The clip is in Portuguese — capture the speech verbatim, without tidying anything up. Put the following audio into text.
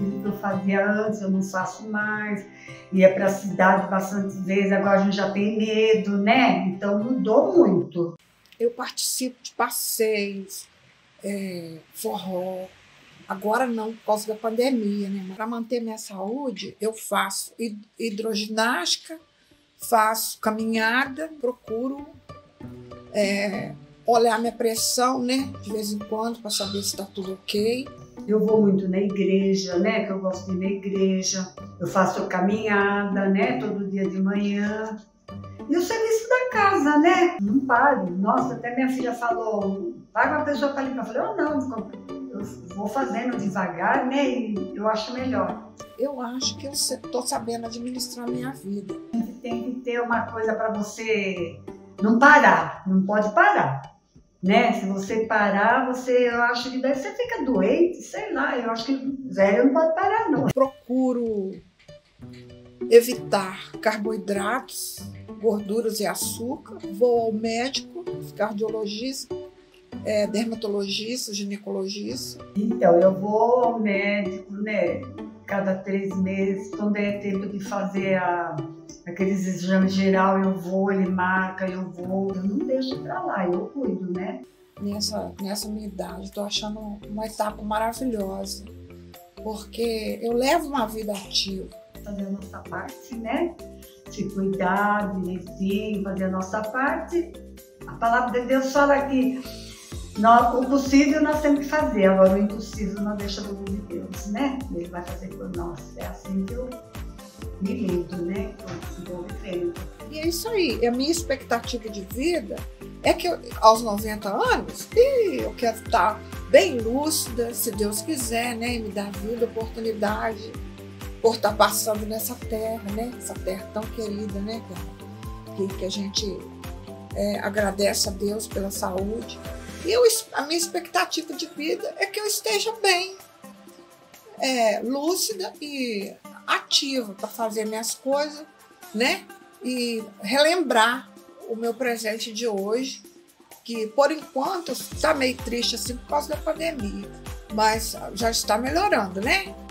aquilo que eu fazia antes, eu não faço mais. Ia para a cidade bastante vezes, agora a gente já tem medo, né? Então mudou muito. Eu participo de passeios, é, forró. Agora não, por causa da pandemia, né? Para manter minha saúde, eu faço hidroginástica, faço caminhada, procuro é, olhar minha pressão, né? De vez em quando, para saber se está tudo ok. Eu vou muito na igreja, né? Que eu gosto de ir na igreja. Eu faço caminhada, né? Todo dia de manhã. E o serviço da casa, né? Não paro. Nossa, até minha filha falou, paga uma pessoa para limpar. Eu falei, oh, não, eu vou fazendo devagar, né? E eu acho melhor. Eu acho que eu estou sabendo administrar a minha vida. Tem que ter uma coisa para você não parar, não pode parar. Né? Se você parar, você, eu acho que daí você fica doente, sei lá, eu acho que velho não pode parar, não. Procuro evitar carboidratos, gorduras e açúcar. Vou ao médico, cardiologista, é, dermatologista, ginecologista. Então, eu vou ao médico, né, cada três meses, quando é tempo de fazer a, aqueles exames geral, eu vou, ele marca, eu vou, eu não deixo pra lá, eu cuido, né? Nessa, nessa minha idade, estou achando uma etapa maravilhosa, porque eu levo uma vida ativa. Fazer a nossa parte, né? Se cuidar direitinho, fazer a nossa parte. A palavra de Deus fala que nós, o possível nós temos que fazer, agora o impossível nós deixamos de Deus, né? Ele vai fazer por nós. É assim que eu me lido, né? Estou vivendo. E é isso aí. A minha expectativa de vida é que eu, aos noventa anos, eu quero estar bem lúcida, se Deus quiser, né? E me dar vida, oportunidade, por estar passando nessa terra, né? Essa terra tão querida, né? Que, que a gente é, agradece a Deus pela saúde. E eu, a minha expectativa de vida é que eu esteja bem, é, lúcida e ativa para fazer minhas coisas, né? E relembrar o meu presente de hoje, que por enquanto está meio triste assim por causa da pandemia, mas já está melhorando, né?